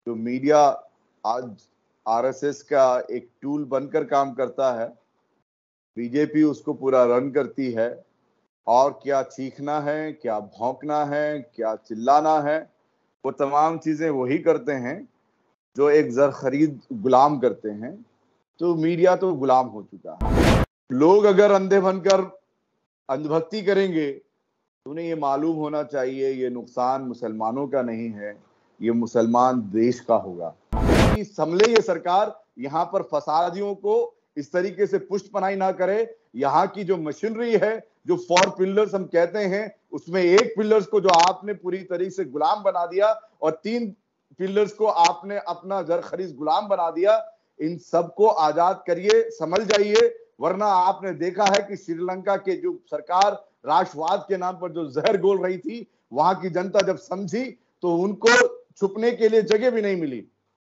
तो मीडिया आज आरएसएस का एक टूल बनकर काम करता है। बीजेपी उसको पूरा रन करती है और क्या चीखना है, क्या भौंकना है, क्या चिल्लाना है, वो तमाम चीजें वही करते हैं जो एक जर खरीद गुलाम करते हैं। तो मीडिया तो गुलाम हो चुका है। लोग अगर अंधे बनकर अंधभक्ति करेंगे तो उन्हें ये मालूम होना चाहिए ये नुकसान मुसलमानों का नहीं है, ये मुसलमान देश का होगा। संभले ये सरकार यहाँ पर फसादियों को इस तरीके से पुष्टपनाही ना करे। यहाँ की जो मशीनरी है, जो 4 पिलर्स हम कहते हैं, उसमें एक पिलर्स को जो आपने पूरी तरीके से गुलाम बना दिया और 3 पिलर्स को आपने अपना जर खरीद गुलाम बना दिया। इन सबको आजाद करिए, समझ जाइए, वरना आपने देखा है कि श्रीलंका के जो सरकार राष्ट्रवाद के नाम पर जो जहर घोल रही थी, वहां की जनता जब समझी तो उनको छुपने के लिए जगह भी नहीं मिली।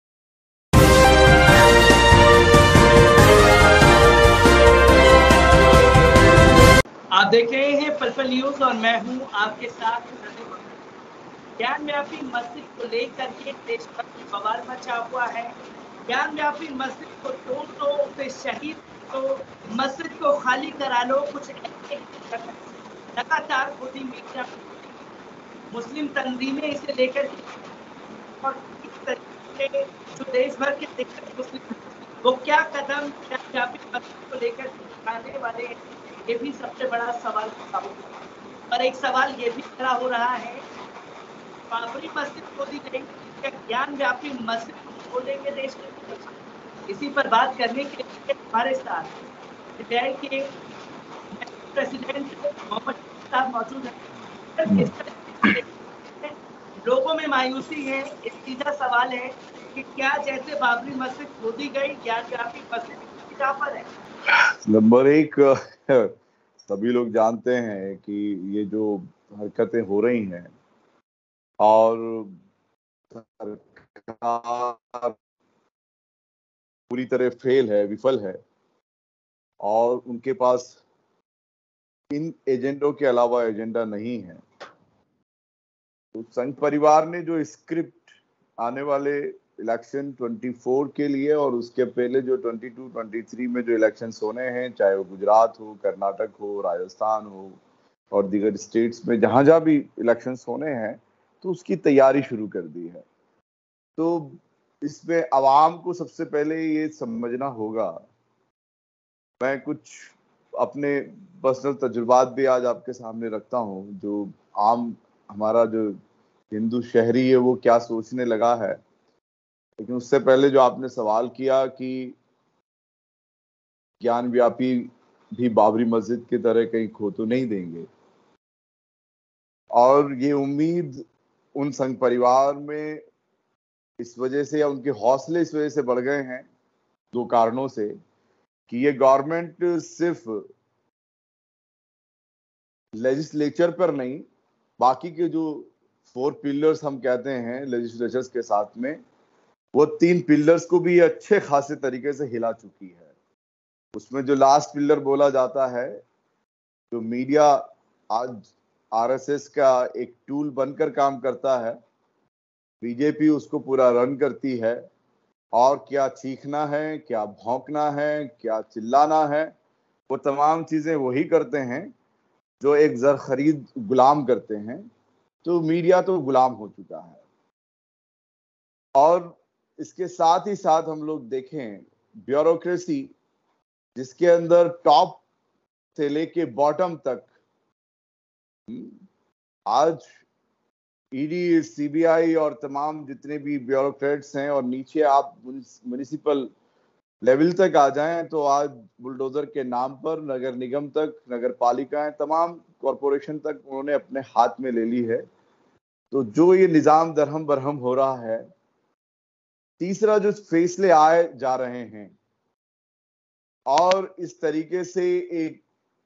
आप देख रहे हैं पल पल न्यूज और मैं हूं आपके साथ। ज्ञान व्यापी मस्जिद को लेकर के देश भर में बवाल मचा हुआ है। ज्ञान व्यापी मस्जिद को तोड़ दो, फिर शहीद को मस्जिद को खाली करा लो, कुछ लगातार खुदी मीडिया मुस्लिम तंजीमें इसे लेकर और इस तरीके जो देश भर के दिक्कत मुस्लिम वो क्या कदम ज्ञान व्यापी मस्जिद को लेकर उठाने वाले, ये भी सबसे बड़ा सवाल होगा। और एक सवाल ये भी खड़ा हो रहा है, बाबरी मस्जिद खोदी गई, क्या ज्ञान व्यापी मस्जिद खोलेंगे देश में? इसी पर बात करने के लिए हमारे साथ के प्रेसिडेंट मोहम्मद साहब मौजूद हैं। लोगों में मायूसी है, एक सीधा सवाल है कि क्या जैसे बाबरी मस्जिद खोदी गई, ज्ञान व्यापी मस्जिद कहां पर है? नंबर एक, सभी लोग जानते हैं कि ये जो हरकतें हो रही हैं और सरकार पूरी तरह फेल है, विफल है और उनके पास इन एजेंडों के अलावा एजेंडा नहीं है। तो संघ परिवार ने जो स्क्रिप्ट आने वाले इलेक्शन 24 के लिए और उसके पहले जो 22-23 में जो इलेक्शंस होने हैं, चाहे वो गुजरात हो, कर्नाटक हो, राजस्थान हो और दीगर स्टेट्स में जहां जहां भी इलेक्शंस होने हैं, तो उसकी तैयारी शुरू कर दी है। तो इसमें आवाम को सबसे पहले ये समझना होगा। मैं कुछ अपने पर्सनल तजुर्बात भी आज आपके सामने रखता हूँ, जो आम हमारा जो हिंदू शहरी है वो क्या सोचने लगा है। लेकिन उससे पहले जो आपने सवाल किया कि ज्ञान व्यापी भी बाबरी मस्जिद की तरह कहीं खो तो नहीं देंगे, और ये उम्मीद उन संघ परिवार में इस वजह से या उनके हौसले इस वजह से बढ़ गए हैं 2 कारणों से कि ये गवर्नमेंट सिर्फ लेजिस्लेचर पर नहीं, बाकी के जो 4 पिलर्स हम कहते हैं लेजिस्लेचर्स के साथ में, वो 3 पिलर्स को भी अच्छे खासे तरीके से हिला चुकी है। उसमें जो लास्ट पिलर बोला जाता है, जो मीडिया आज आरएसएस का एक टूल बनकर काम करता है, बीजेपी उसको पूरा रन करती है और क्या चीखना है, क्या भौंकना है, क्या चिल्लाना है, वो तमाम चीजें वही करते हैं जो एक जर खरीद गुलाम करते हैं। तो मीडिया तो गुलाम हो चुका है। और इसके साथ ही साथ हम लोग देखें ब्यूरोक्रेसी, जिसके अंदर टॉप से लेके बॉटम तक आज ईडी, सीबीआई और तमाम जितने भी ब्यूरोक्रेट्स हैं, और नीचे आप म्युनिसिपल लेवल तक आ जाएं तो आज बुलडोजर के नाम पर नगर निगम तक, नगर पालिकाएं, तमाम कॉरपोरेशन तक उन्होंने अपने हाथ में ले ली है। तो जो ये निजाम दरहम बरहम हो रहा है, तीसरा जो फैसले आए जा रहे हैं और इस तरीके से एक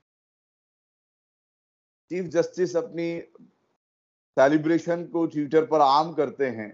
चीफ जस्टिस अपनी सेलिब्रेशन को ट्विटर पर आम करते हैं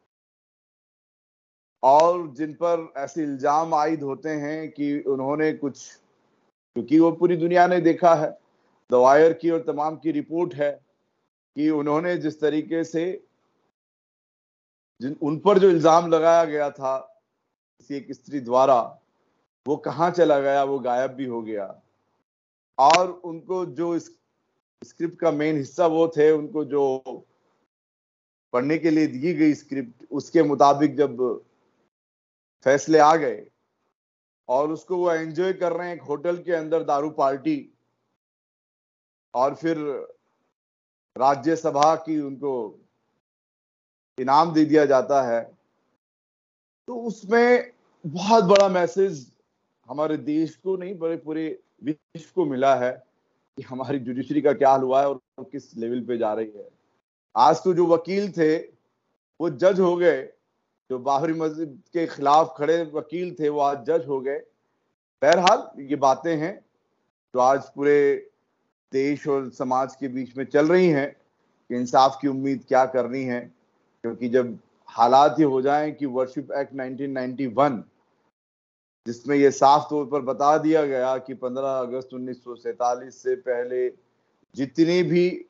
और जिन पर ऐसे इल्जाम आयद होते हैं कि उन्होंने कुछ, क्योंकि वो पूरी दुनिया ने देखा है, द वायर की और तमाम की रिपोर्ट है कि उन्होंने जिस तरीके से उन पर जो इल्जाम लगाया गया था किसी एक स्त्री द्वारा, वो कहाँ चला गया, वो गायब भी हो गया। और उनको जो स्क्रिप्ट का मेन हिस्सा वो थे, उनको जो पढ़ने के लिए दी गई स्क्रिप्ट, उसके मुताबिक जब फैसले आ गए और उसको वो एंजॉय कर रहे हैं एक होटल के अंदर दारू पार्टी, और फिर राज्यसभा की उनको इनाम दे दिया जाता है, तो उसमें बहुत बड़ा मैसेज हमारे देश को नहीं, बड़े पूरे विश्व को मिला है कि हमारी जुडिशरी का क्या हाल हुआ है और किस लेवल पे जा रही है। आज तो जो वकील थे वो जज हो गए, जो बाबरी मस्जिद के खिलाफ खड़े वकील थे वो आज जज हो गए। बहरहाल ये बातें हैं जो आज पूरे देश और समाज के बीच में चल रही हैं कि इंसाफ की उम्मीद क्या करनी है, क्योंकि जब हालात ये हो जाएं कि वर्शिप एक्ट 1991, जिसमें ये साफ तौर पर बता दिया गया कि 15 अगस्त 1947 से पहले जितने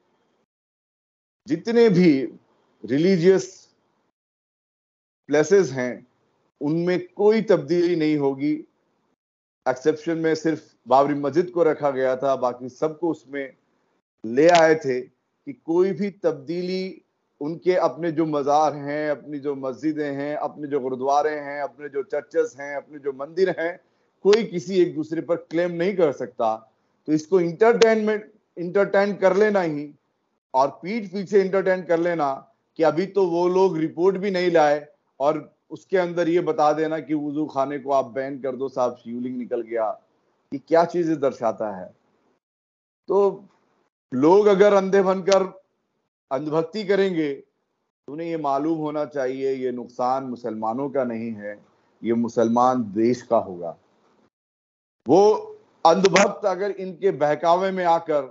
भी रिलीजियस प्लेसेस हैं उनमें कोई तब्दीली नहीं होगी। एक्सेप्शन में सिर्फ बाबरी मस्जिद को रखा गया था, बाकी सबको उसमें ले आए थे कि कोई भी तब्दीली उनके अपने जो मज़ार हैं, अपनी जो मस्जिदें हैं, अपने जो गुरुद्वारे हैं, अपने जो चर्चेस हैं, अपने जो मंदिर हैं, कोई किसी एक दूसरे पर क्लेम नहीं कर सकता। तो इसको इंटरटेन कर लेना ही, और पीठ पीछे इंटरटेन कर लेना कि अभी तो वो लोग रिपोर्ट भी नहीं लाए और उसके अंदर ये बता देना कि वुजू खाने को आप बैन कर दो साहब, शिवलिंग निकल गया, ये क्या चीजें दर्शाता है। तो लोग अगर अंधे बनकर अंधभक्ति करेंगे तो उन्हें ये मालूम होना चाहिए ये नुकसान मुसलमानों का नहीं है, ये मुसलमान देश का होगा। वो अंधभक्त अगर इनके बहकावे में आकर,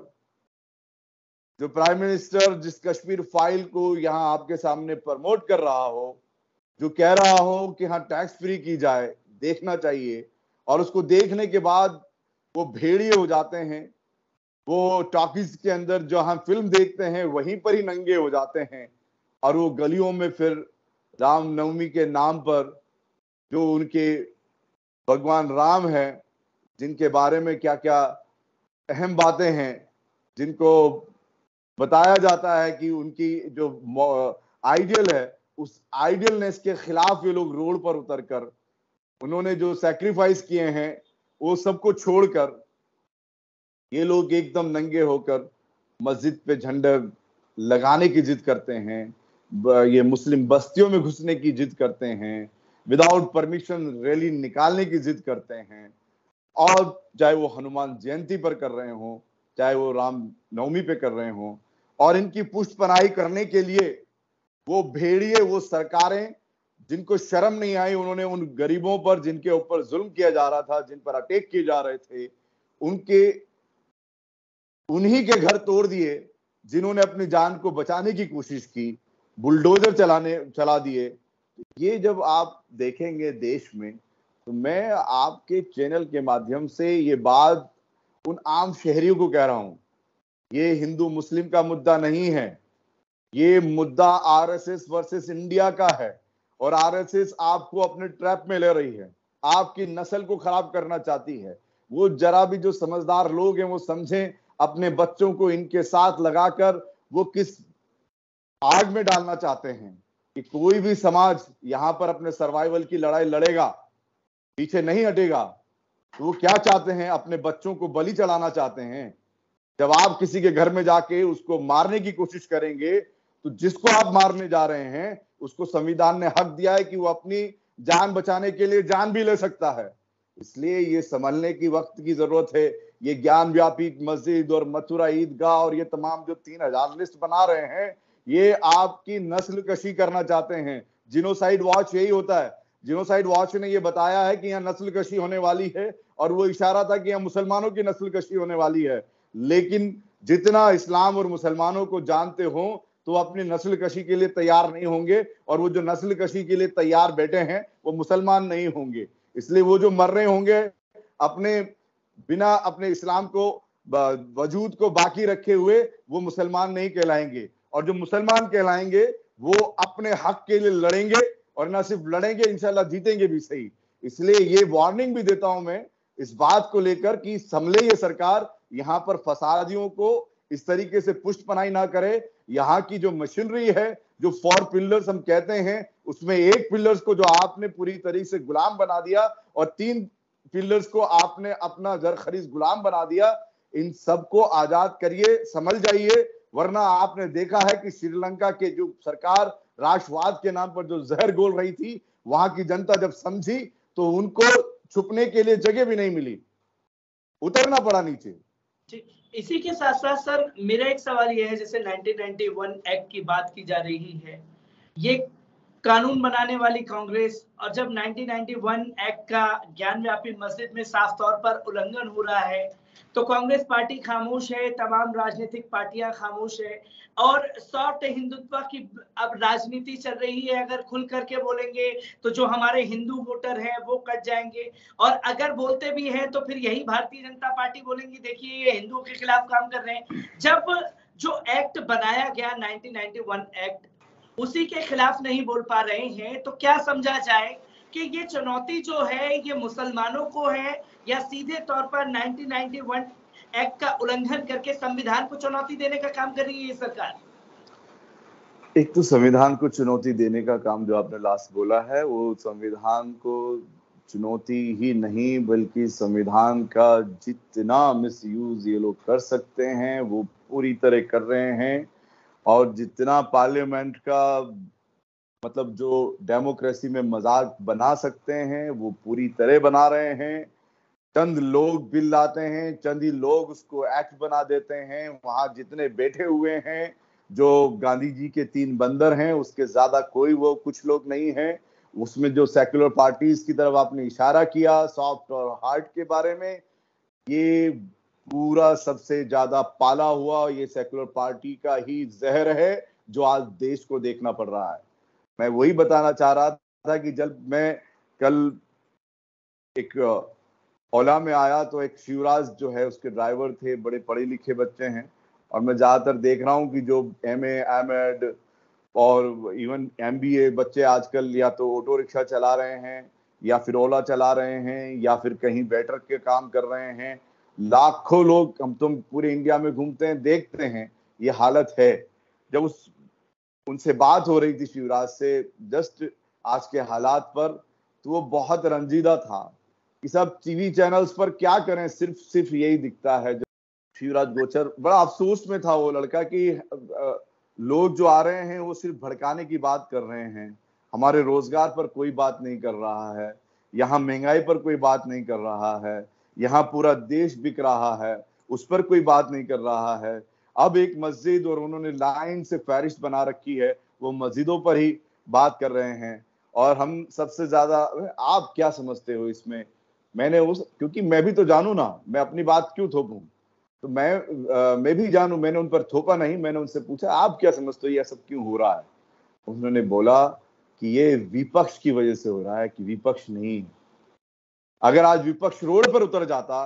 जो प्राइम मिनिस्टर जिस कश्मीर फाइल को यहाँ आपके सामने प्रमोट कर रहा हो, जो कह रहा हो कि हाँ टैक्स फ्री की जाए, देखना चाहिए, और उसको देखने के बाद वो भेड़िए हो जाते हैं, वो टॉकीज के अंदर जो हम फिल्म देखते हैं वहीं पर ही नंगे हो जाते हैं, और वो गलियों में फिर रामनवमी के नाम पर जो उनके भगवान राम है, जिनके बारे में क्या क्या अहम बातें हैं, जिनको बताया जाता है कि उनकी जो आइडियल है, उस आइडियलनेस के खिलाफ ये लोग रोड पर उतरकर उन्होंने जो सैक्रिफाइस किए हैं वो सबको छोड़कर ये लोग एकदम नंगे होकर मस्जिद पे झंडा लगाने की जिद करते हैं, ये मुस्लिम बस्तियों में घुसने की जिद करते हैं, विदाउट परमिशन रैली निकालने की जिद करते हैं, और चाहे वो हनुमान जयंती पर कर रहे हो, चाहे वो राम नवमी पे कर रहे हो, और इनकी पुष्टपनाही करने के लिए वो भेड़िए, वो सरकारें जिनको शर्म नहीं आई, उन्होंने उन गरीबों पर जिनके ऊपर जुल्म किया जा रहा था, जिन पर अटैक किए जा रहे थे, उन्हीं के घर तोड़ दिए जिन्होंने अपनी जान को बचाने की कोशिश की, बुलडोजर चला दिए। ये जब आप देखेंगे देश में, तो मैं आपके चैनल के माध्यम से ये बात उन आम शहरियों को कह रहा हूं, ये हिंदू मुस्लिम का मुद्दा नहीं है, ये मुद्दा आरएसएस वर्सेस इंडिया का है, और आरएसएस आपको अपने ट्रैप में ले रही है, आपकी नस्ल को खराब करना चाहती है। वो जरा भी जो समझदार लोग हैं वो समझें, अपने बच्चों को इनके साथ लगाकर वो किस आग में डालना चाहते हैं कि कोई भी समाज यहां पर अपने सर्वाइवल की लड़ाई लड़ेगा, पीछे नहीं हटेगा। तो वो क्या चाहते हैं, अपने बच्चों को बलि चढ़ाना चाहते हैं। जब आप किसी के घर में जाके उसको मारने की कोशिश करेंगे, तो जिसको आप मारने जा रहे हैं उसको संविधान ने हक दिया है कि वो अपनी जान बचाने के लिए जान भी ले सकता है। इसलिए ये समझने की वक्त की जरूरत है। ये ज्ञान व्यापी मस्जिद और मथुरा ईदगाह और ये तमाम जो 3000 लिस्ट बना रहे हैं, ये आपकी नस्ल कशी करना चाहते हैं। जिनोसाइड वॉच यही होता है। जिनोसाइड वॉच ने ये बताया है कि यहाँ नस्ल कशी होने वाली है, और वो इशारा था कि यहाँ मुसलमानों की नस्ल कशी होने वाली है। लेकिन जितना इस्लाम और मुसलमानों को जानते हो तो अपनी नस्ल कशी के लिए तैयार नहीं होंगे, और वो जो नस्ल कशी के लिए तैयार बैठे हैं वो मुसलमान नहीं होंगे। इसलिए वो जो मर रहे होंगे अपने बिना अपने इस्लाम को वजूद को बाकी रखे हुए, वो मुसलमान नहीं कहलाएंगे, और जो मुसलमान कहलाएंगे वो अपने हक के लिए लड़ेंगे, और ना सिर्फ लड़ेंगे, इंशाल्लाह जीतेंगे भी सही। इसलिए ये वार्निंग भी देता हूं मैं इस बात को लेकर कि संभले ये सरकार, यहां पर फसादियों को इस तरीके से पुष्टपनाही ना करे। यहाँ की जो मशीनरी है, जो 4 पिलर्स हम कहते हैं, उसमें एक पिलर्स को जो आपने पूरी तरीके से गुलाम बना दिया और 3 पिलर्स को आपने अपना जरखरीज गुलाम बना दिया। इन सबको आजाद करिए, समझ जाइए, वरना आपने देखा है कि श्रीलंका के जो सरकार राष्ट्रवाद के नाम पर जो जहर घोल रही थी, वहां की जनता जब समझी तो उनको छुपने के लिए जगह भी नहीं मिली, उतरना पड़ा नीचे। इसी के साथ साथ सर मेरा एक सवाल यह है, जैसे 1991 एक्ट की बात की जा रही है, ये कानून बनाने वाली कांग्रेस, और जब 1991 एक्ट का ज्ञानव्यापी मस्जिद में साफ तौर पर उल्लंघन हो रहा है तो कांग्रेस पार्टी खामोश है, तमाम राजनीतिक पार्टियां खामोश है, और सॉफ्ट हिंदुत्व की अब राजनीति चल रही है। अगर खुल करके बोलेंगे तो जो हमारे हिंदू वोटर हैं वो कट जाएंगे, और अगर बोलते भी हैं तो फिर यही भारतीय जनता पार्टी बोलेंगी देखिए ये हिंदुओं के खिलाफ काम कर रहे हैं। जब जो एक्ट बनाया गया 1991 एक्ट, उसी के खिलाफ नहीं बोल पा रहे हैं, तो क्या समझा जाए कि ये चुनौती जो है ये मुसलमानों को है, या सीधे तौर पर 1991 एक्ट का उल्लंघन करके संविधान को चुनौती देने का काम कर रही है ये सरकार? एक तो संविधान को चुनौती देने का काम जो आपने लास्ट बोला है, वो संविधान को चुनौती ही नहीं बल्कि संविधान का जितना मिसयूज ये लोग कर सकते हैं वो पूरी तरह कर रहे हैं। और जितना पार्लियामेंट का मतलब जो डेमोक्रेसी में मजाक बना सकते हैं वो पूरी तरह बना रहे हैं। चंद लोग बिल लाते हैं, चंद ही लोग उसको एक्ट बना देते हैं। वहां जितने बैठे हुए हैं, जो गांधी जी के 3 बंदर हैं, उसके ज्यादा कोई वो कुछ लोग नहीं है। उसमें जो सेक्युलर पार्टीज की तरफ आपने इशारा किया, सॉफ्ट और हार्ड के बारे में, ये पूरा सबसे ज्यादा पाला हुआ ये सेक्युलर पार्टी का ही जहर है जो आज देश को देखना पड़ रहा है। मैं वही बताना चाह रहा था कि जब मैं कल एक ओला में आया तो एक शिवराज जो है उसके ड्राइवर थे, बड़े पढ़े लिखे बच्चे हैं, और मैं ज्यादातर देख रहा हूँ कि जो MA, M.Ed और इवन MBA बच्चे आजकल या तो ऑटो रिक्शा चला रहे हैं, या फिर ओला चला रहे हैं, या फिर कहीं वेटर के काम कर रहे हैं। लाखों लोग, हम तुम पूरे इंडिया में घूमते हैं, देखते हैं ये हालत है। जब उनसे बात हो रही थी शिवराज से जस्ट आज के हालात पर, तो वो बहुत रंजीदा था कि सब टीवी चैनल्स पर क्या करें, सिर्फ यही दिखता है। शिवराज गोचर बड़ा अफसोस में था वो लड़का कि लोग जो आ रहे हैं वो सिर्फ भड़काने की बात कर रहे हैं, हमारे रोजगार पर कोई बात नहीं कर रहा है, यहाँ महंगाई पर कोई बात नहीं कर रहा है, यहाँ पूरा देश बिक रहा है, उस पर कोई बात नहीं कर रहा है। अब एक मस्जिद, और उन्होंने लाइन से फहरिस्त बना रखी है, वो मस्जिदों पर ही बात कर रहे हैं। और हम सबसे ज्यादा, आप क्या समझते हो इसमें? क्योंकि मैं भी तो जानू ना, मैं अपनी बात क्यों थोपूं, तो मैं भी जानू, मैंने उन पर थोपा नहीं, मैंने उनसे पूछा आप क्या समझते हो ये सब क्यों हो रहा है? उन्होंने बोला कि ये विपक्ष की वजह से हो रहा है, कि विपक्ष नहीं। अगर आज विपक्ष रोड पर उतर जाता,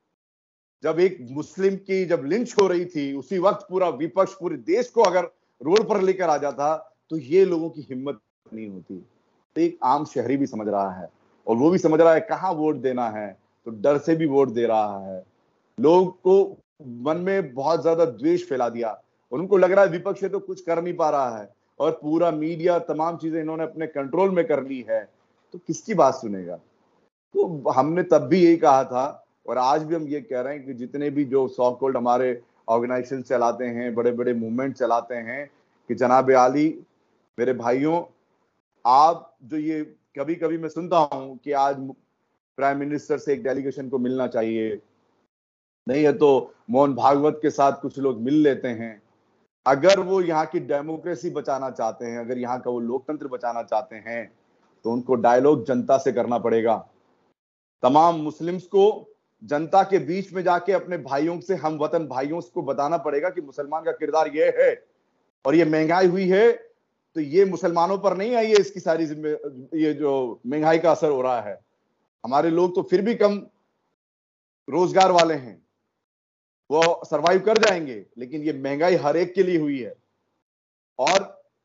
जब एक मुस्लिम की जब लिंच हो रही थी उसी वक्त पूरा विपक्ष पूरे देश को अगर रोड पर लेकर आ जाता, तो ये लोगों की हिम्मत नहीं होती। तो एक आम शहरी भी समझ रहा है, और वो भी समझ रहा है कहाँ वोट देना है, तो डर से भी वोट दे रहा है। लोग को मन में बहुत ज्यादा द्वेष फैला दिया, और उनको लग रहा है विपक्ष तो कुछ कर नहीं पा रहा है, और पूरा मीडिया तमाम चीजें इन्होंने अपने कंट्रोल में कर ली है, तो किसकी बात सुनेगा? तो हमने तब भी यही कहा था, और आज भी हम ये कह रहे हैं कि जितने भी जो सॉ कॉल्ड हमारे ऑर्गेनाइजेशन चलाते हैं, बड़े बड़े मूवमेंट चलाते हैं, कि जनाब आली, मेरे भाइयों, आप जो ये कभी कभी मैं सुनता हूं कि आज प्राइम मिनिस्टर से एक डेलीगेशन को मिलना चाहिए, नहीं है तो मोहन भागवत के साथ कुछ लोग मिल लेते हैं। अगर वो यहाँ की डेमोक्रेसी बचाना चाहते हैं, अगर यहाँ का वो लोकतंत्र बचाना चाहते हैं, तो उनको डायलॉग जनता से करना पड़ेगा। तमाम मुस्लिम्स को जनता के बीच में जाके अपने भाइयों से, हम वतन भाइयों को बताना पड़ेगा कि मुसलमान का किरदार ये है, और ये महंगाई हुई है तो ये मुसलमानों पर नहीं आई है, इसकी सारी ये जो महंगाई का असर हो रहा है। हमारे लोग तो फिर भी कम रोजगार वाले हैं, वो सरवाइव कर जाएंगे, लेकिन ये महंगाई हर एक के लिए हुई है। और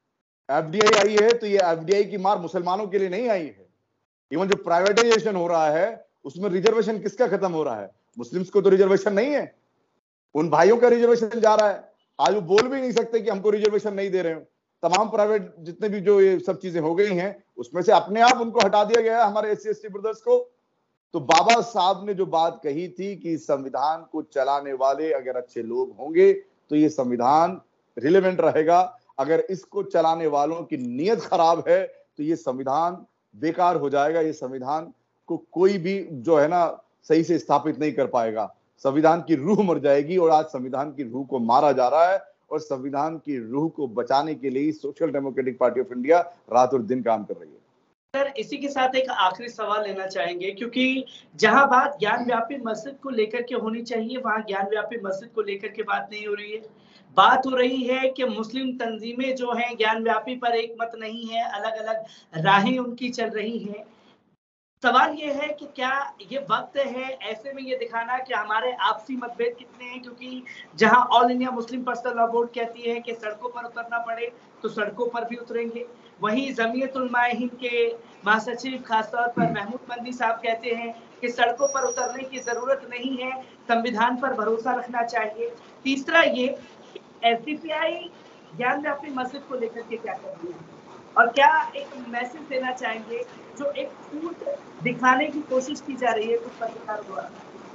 एफडीआई आई है तो ये एफडीआई की मार मुसलमानों के लिए नहीं आई है। इवन जो प्राइवेटाइजेशन हो रहा है उसमें रिजर्वेशन किसका खत्म हो रहा है? मुस्लिम्स को तो रिजर्वेशन नहीं है, उन भाइयों का रिजर्वेशन जा रहा है। आज वो बोल भी नहीं सकते कि हमको रिजर्वेशन नहीं दे रहे हो। तमाम प्राइवेट जितने भी जो ये सब चीजें हो गई हैं उसमें से अपने आप उनको हटा दिया गया है हमारे एससी एसटी ब्रदर्स को। तो बाबा साहब ने जो बात कही थी कि संविधान को चलाने वाले अगर अच्छे लोग होंगे तो ये संविधान रिलेवेंट रहेगा, अगर इसको चलाने वालों की नीयत खराब है तो ये संविधान बेकार हो जाएगा। ये संविधान को कोई भी जो है ना सही से स्थापित नहीं कर पाएगा, संविधान की रूह मर जाएगी। और आज संविधान की रूह को मारा जा रहा है और संविधान की रूह को बचाने के लिए social democratic party of India रात और दिन काम कर रही है। सर, इसी के साथ एक आखिरी सवाल लेना चाहेंगे, क्योंकि जहां बात ज्ञान व्यापी मस्जिद को लेकर के होनी चाहिए वहां ज्ञान व्यापी मस्जिद को लेकर के बात नहीं हो रही है। बात हो रही है कि मुस्लिम तंजीमें जो हैं ज्ञान व्यापी पर एक मत नहीं है, अलग अलग राहें उनकी चल रही हैं। सवाल ये है कि क्या ये वक्त है ऐसे में ये दिखाना कि हमारे आपसी मतभेद कितने हैं, क्योंकि जहां all India Muslim personal law board कहती है कि सड़कों पर उतरना पड़े तो सड़कों पर भी उतरेंगे, वहीं जमीयत उलमा हिंद के महासचिव खासतौर पर महमूद मंदी साहब कहते हैं कि सड़कों पर उतरने की जरूरत नहीं है, संविधान पर भरोसा रखना चाहिए। तीसरा ये एसडीपीआई ज्ञान व्यापी मस्जिद को लेकर के क्या कर रही है और क्या एक मैसेज देना चाहेंगे जो एक छूट दिखाने की कोशिश की जा रही है कुछ पत्रकारों द्वारा?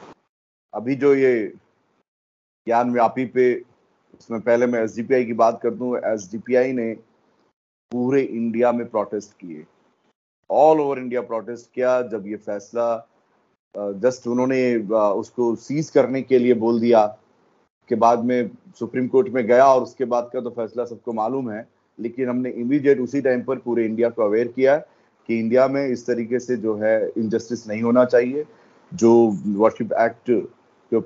अभी जो ये ज्ञान व्यापी पे, उसमें पहले मैं एसडीपीआई की बात कर दूं। एसडीपीआई ने पूरे इंडिया में प्रोटेस्ट किए, ऑल ओवर इंडिया प्रोटेस्ट किया। जब ये फैसला जस्ट उन्होंने उसको सीज करने के लिए बोल दिया के बाद में सुप्रीम कोर्ट में गया और उसके बाद का तो फैसला सबको मालूम है, लेकिन हमने इमीडिएट उसी टाइम पर पूरे इंडिया को अवेयर किया कि इंडिया में इस तरीके से जो है इनजस्टिस नहीं होना चाहिए। जो वर्शिप एक्ट जो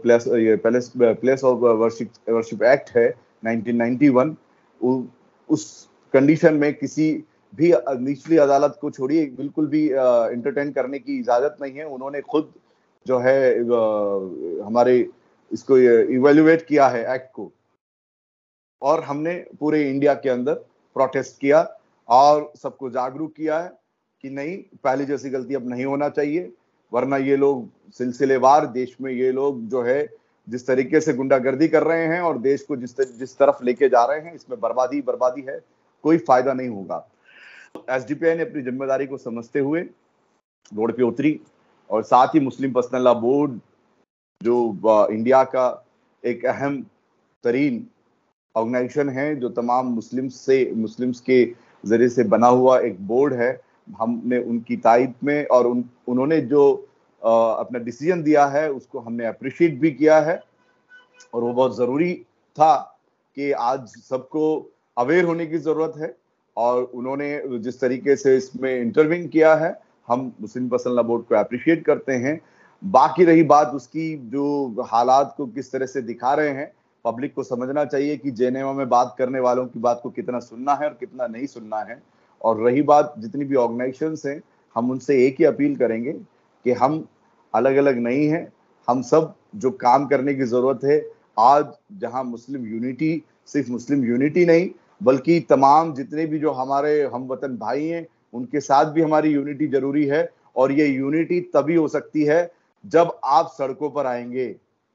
प्लेस ऑफ वर्शिप एक्ट है 1991, उस कंडीशन में किसी भी निचली अदालत को छोड़िए बिल्कुल भी इंटरटेन करने की इजाजत नहीं है। उन्होंने खुद जो है हमारे इसको इवेल्युएट किया है एक्ट को, और हमने पूरे इंडिया के अंदर प्रोटेस्ट किया और सबको जागरूक किया है कि नहीं, पहले जैसी गलती अब नहीं होना चाहिए। वरना ये लोग सिलसिलेवार देश में ये लोग जो है जिस तरीके से गुंडागर्दी कर रहे हैं और देश को जिस तरफ लेके जा रहे हैं, इसमें बर्बादी है, कोई फायदा नहीं होगा। एसडीपीआई ने अपनी जिम्मेदारी को समझते हुए रोड पे उतरी और साथ ही मुस्लिम पर्सनल लॉ बोर्ड जो इंडिया का एक अहम तरीन ऑर्गेनाइजेशन है, जो तमाम मुस्लिम्स के जरिए से बना हुआ एक बोर्ड है, हमने उनकी तायद में और उन्होंने जो अपना डिसीजन दिया है उसको हमने अप्रिशिएट भी किया है। और वो बहुत जरूरी था कि आज सबको अवेयर होने की जरूरत है, और उन्होंने जिस तरीके से इसमें इंटरवीन किया है हम मुस्लिम पर्सनल लॉ बोर्ड को अप्रिशिएट करते हैं। बाकी रही बात उसकी जो हालात को किस तरह से दिखा रहे हैं, पब्लिक को समझना चाहिए कि जेनेवा में बात करने वालों की बात को कितना सुनना है और कितना नहीं सुनना है। और रही बात जितनी भी ऑर्गेनाइजेशंस हैं, हम उनसे एक ही अपील करेंगे कि हम अलग अलग नहीं हैं, हम सब जो काम करने की जरूरत है। आज जहां मुस्लिम यूनिटी, सिर्फ मुस्लिम यूनिटी नहीं बल्कि तमाम जितने भी जो हमारे हमवतन भाई हैं उनके साथ भी हमारी यूनिटी जरूरी है। और ये यूनिटी तभी हो सकती है जब आप सड़कों पर आएंगे।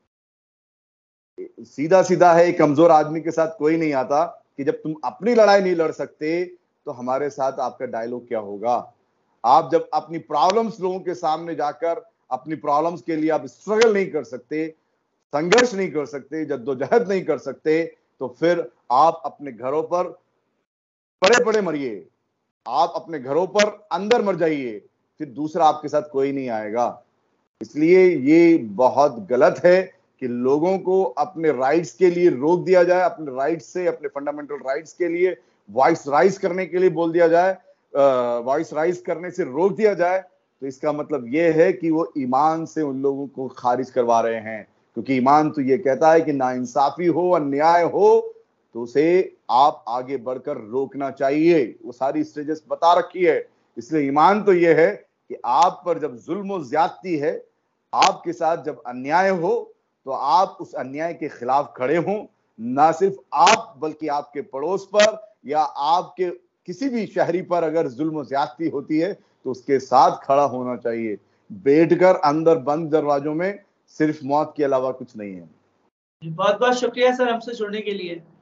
सीधा सीधा है, कमजोर आदमी के साथ कोई नहीं आता कि जब तुम अपनी लड़ाई नहीं लड़ सकते तो हमारे साथ आपका डायलॉग क्या होगा। आप जब अपनी प्रॉब्लम्स लोगों के सामने जाकर अपनी प्रॉब्लम्स के लिए आप स्ट्रगल नहीं कर सकते, संघर्ष नहीं कर सकते, जद्दोजहद नहीं कर सकते, तो फिर आप अपने घरों पर पड़े पड़े मरिए, आप अपने घरों पर अंदर मर जाइए, फिर दूसरा आपके साथ कोई नहीं आएगा। इसलिए ये बहुत गलत है कि लोगों को अपने राइट्स के लिए रोक दिया जाए, अपने राइट्स से, अपने फंडामेंटल राइट्स के लिए वॉइस राइज करने के लिए बोल दिया जाए, वॉइस राइज करने से रोक दिया जाए। तो इसका मतलब ये है कि वो ईमान से उन लोगों को खारिज करवा रहे हैं, क्योंकि ईमान तो ये कहता है कि नाइंसाफी हो, अन्याय हो तो उसे आप आगे बढ़कर रोकना चाहिए। वो सारी स्टेजेस बता रखी है। इसलिए ईमान तो ये है कि आप पर जब जुल्म और ज्यादती है, आपके साथ जब अन्याय हो, तो आप उस अन्याय के खिलाफ खड़े हों। ना सिर्फ आप बल्कि आपके पड़ोस पर या आपके किसी भी शहरी पर अगर जुल्म ज्यादती होती है तो उसके साथ खड़ा होना चाहिए। बैठकर अंदर बंद दरवाजों में सिर्फ मौत के अलावा कुछ नहीं है। बहुत बहुत शुक्रिया सर हमसे जुड़ने के लिए।